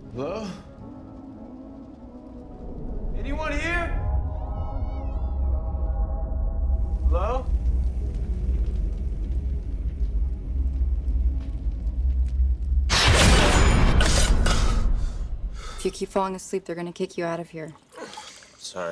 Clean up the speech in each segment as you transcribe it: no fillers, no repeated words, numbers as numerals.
Hello? Anyone here? Hello? If you keep falling asleep, they're gonna kick you out of here. Sorry.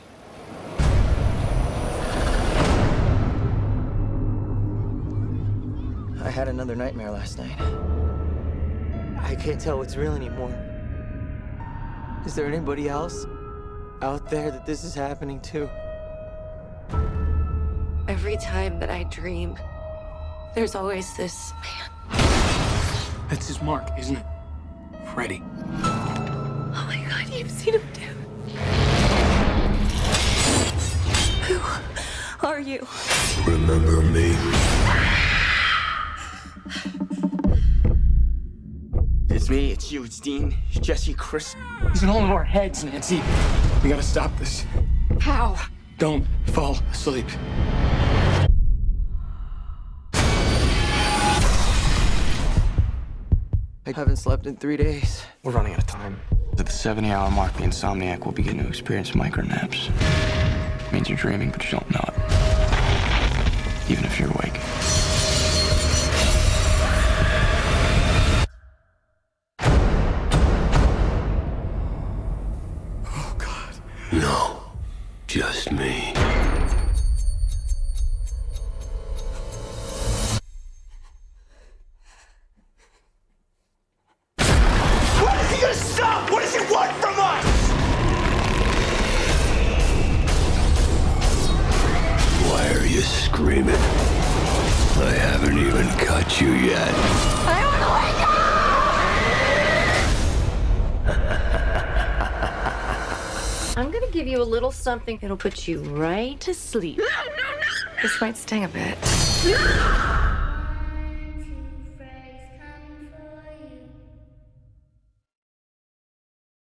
I had another nightmare last night. I can't tell what's real anymore. Is there anybody else out there that this is happening to? Every time that I dream, there's always this man. That's his mark, isn't it? Freddy. Oh my God, you've seen him too. Who are you? Remember me? It's me, it's you, it's Dean, it's Jesse, Chris. He's in all of our heads, Nancy. We gotta stop this. How? Don't fall asleep. I haven't slept in 3 days. We're running out of time. At the 70-hour mark, the insomniac will begin to experience micronaps. It means you're dreaming, but you don't know it. Even if you're awake. Oh, God. No, just me. When is he gonna stop? What does he want from us? Why are you screaming? I haven't even cut you yet. I want to wake up! I'm gonna give you a little something that'll put you right to sleep. No, no, no! This might sting a bit.